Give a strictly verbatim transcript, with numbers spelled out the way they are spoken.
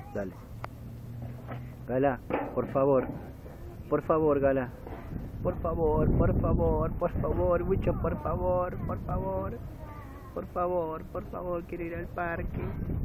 Dale. Gala, por favor. Por favor, Gala. Por favor, por favor, por favor, mucho por favor, por favor. Por favor, por favor, quiero ir al parque.